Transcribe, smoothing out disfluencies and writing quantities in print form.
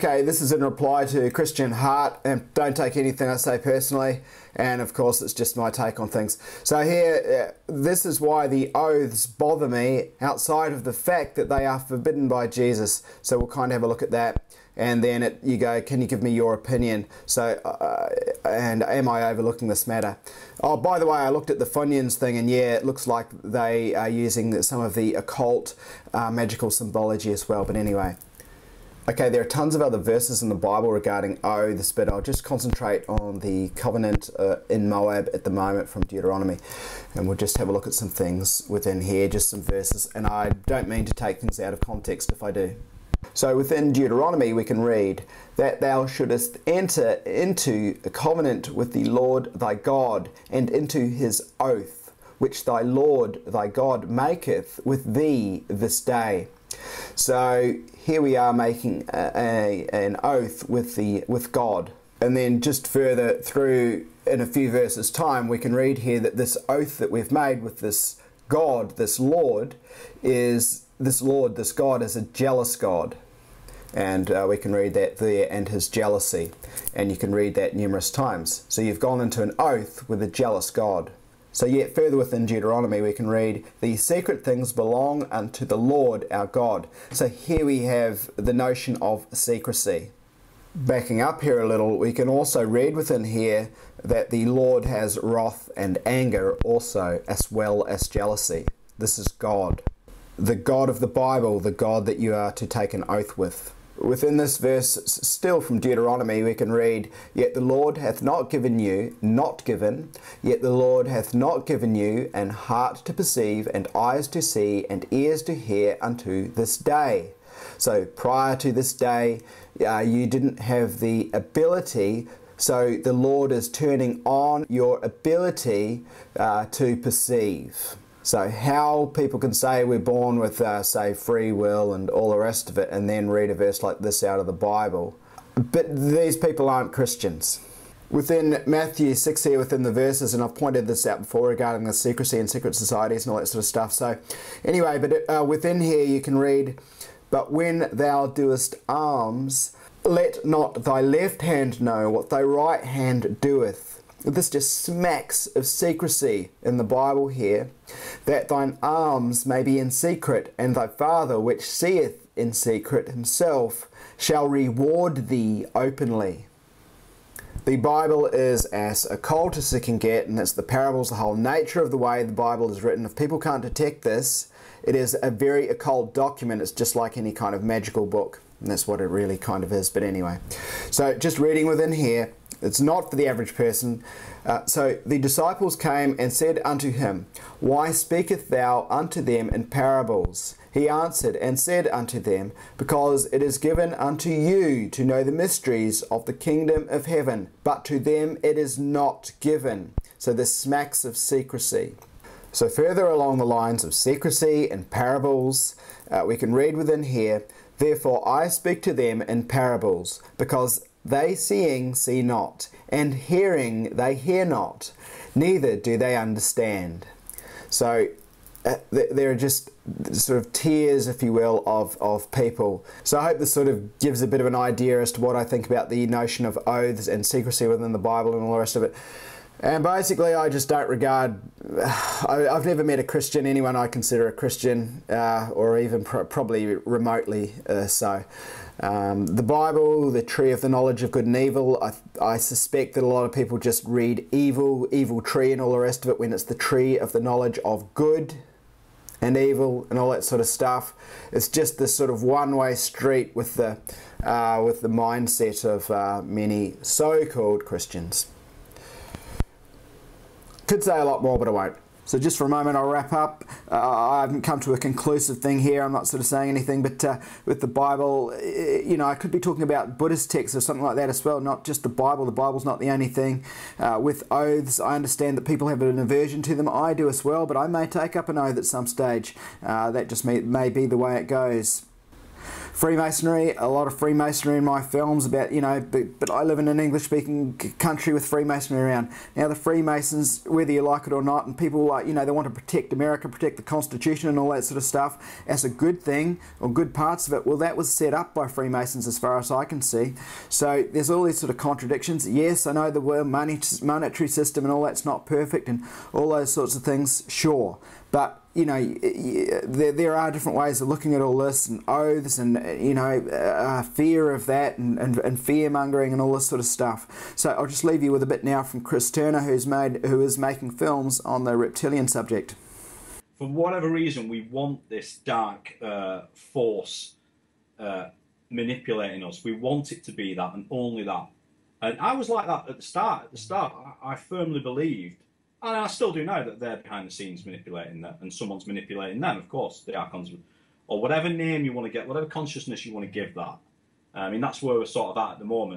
Okay, this is in reply to Christian Hart, and don't take anything I say personally, and of course it's just my take on things. So here, this is why the oaths bother me outside of the fact that they are forbidden by Jesus. So we'll kind of have a look at that, and then you go, can you give me your opinion? So, and am I overlooking this matter? Oh, by the way, I looked at the Funyuns thing, and yeah, it looks like they are using some of the occult magical symbology as well, but anyway. Okay, there are tons of other verses in the Bible regarding oaths, but I'll just concentrate on the covenant in Moab at the moment from Deuteronomy. And we'll just have a look at some things within here, just some verses. And I don't mean to take things out of context if I do. So within Deuteronomy we can read that thou shouldest enter into a covenant with the Lord thy God and into his oath, which thy Lord thy God maketh with thee this day. So here we are making an oath with God. And then just further through in a few verses time we can read here that this oath that we've made with this God, this God is a jealous God. And we can read that there, and his jealousy. And you can read that numerous times. So you've gone into an oath with a jealous God. So yet further within Deuteronomy we can read, these secret things belong unto the Lord our God. So here we have the notion of secrecy. Backing up here a little, we can also read within here that the Lord has wrath and anger also, as well as jealousy. This is God. The God of the Bible, the God that you are to take an oath with. Within this verse, still from Deuteronomy, we can read, yet the Lord hath not given you, yet the Lord hath not given you an heart to perceive, and eyes to see, and ears to hear unto this day. So prior to this day, you didn't have the ability, so the Lord is turning on your ability to perceive. So how people can say we're born with, say, free will and all the rest of it, and then read a verse like this out of the Bible. But these people aren't Christians. Within Matthew 6 here, within the verses, and I've pointed this out before regarding the secrecy and secret societies and all that sort of stuff. So anyway, but within here you can read, but when thou doest alms, let not thy left hand know what thy right hand doeth. This just smacks of secrecy in the Bible here, that thine alms may be in secret, and thy Father which seeth in secret himself shall reward thee openly. The Bible is as occult as it can get, and it's the parables, the whole nature of the way the Bible is written. If people can't detect this, it is a very occult document. It's just like any kind of magical book, and that's what it really kind of is. But anyway, so just reading within here, it's not for the average person. So the disciples came and said unto him, why speakest thou unto them in parables? He answered and said unto them, because it is given unto you to know the mysteries of the kingdom of heaven, but to them it is not given. So this smacks of secrecy. So further along the lines of secrecy and parables, we can read within here, therefore I speak to them in parables, because they seeing see not, and hearing they hear not, neither do they understand. So there are just sort of tiers, if you will, of people. So I hope this sort of gives a bit of an idea as to what I think about the notion of oaths and secrecy within the Bible and all the rest of it. And basically I just don't regard, I've never met a Christian, anyone I consider a Christian, or even probably remotely so. The Bible, the tree of the knowledge of good and evil, I suspect that a lot of people just read evil tree and all the rest of it, when it's the tree of the knowledge of good and evil and all that sort of stuff. It's just this sort of one-way street with the mindset of many so-called Christians. Could say a lot more, but I won't. So just for a moment I'll wrap up. I haven't come to a conclusive thing here. I'm not sort of saying anything, but with the Bible, you know, I could be talking about Buddhist texts or something like that as well, not just the Bible. The Bible's not the only thing. With oaths, I understand that people have an aversion to them. I do as well, but I may take up an oath at some stage. That just may be the way it goes. Freemasonry, a lot of Freemasonry in my films about, you know, but I live in an English-speaking country with Freemasonry around. Now the Freemasons, whether you like it or not, and people like, you know, they want to protect America, protect the Constitution and all that sort of stuff, as a good thing, or good parts of it. Well, that was set up by Freemasons as far as I can see. So there's all these sort of contradictions. Yes, I know the world monetary system and all that's not perfect and all those sorts of things, sure. But, you know, there are different ways of looking at all this, and oaths and, you know, fear of that and fear-mongering and all this sort of stuff. So I'll just leave you with a bit now from Chris Turner, who is making films on the reptilian subject. For whatever reason, we want this dark force manipulating us. We want it to be that and only that. And I was like that at the start. At the start, I firmly believed, and I still do now, that they're behind the scenes manipulating that, and someone's manipulating them, of course, the archons, or whatever name you want to get, whatever consciousness you want to give that. I mean, that's where we're sort of at the moment.